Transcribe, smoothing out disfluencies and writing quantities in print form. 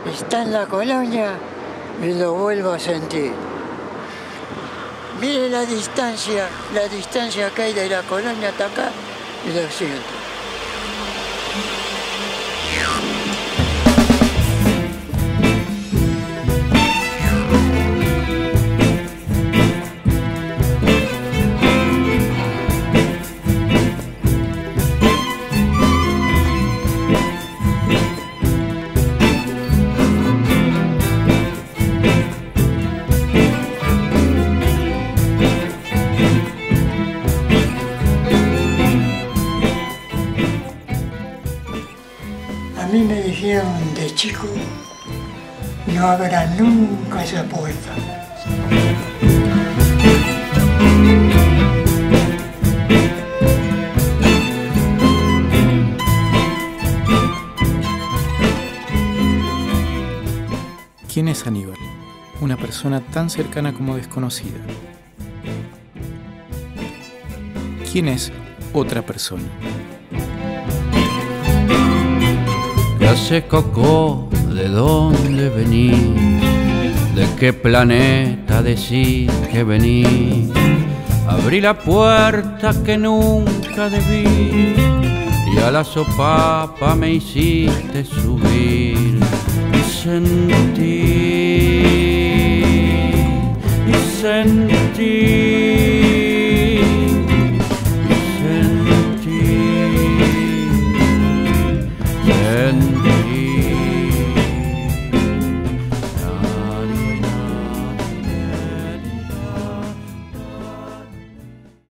Está en la colonia y lo vuelvo a sentir. Mire la distancia que hay de la colonia hasta acá y lo siento. A mí me dijeron de chico, no abra nunca esa puerta. ¿Quién es Aníbal? Una persona tan cercana como desconocida. ¿Quién es otra persona? ¿Qué haces, Coco? ¿De dónde venís? ¿De qué planeta decís que venís? Abrí la puerta que nunca debí y a la sopapa me hiciste subir y sentí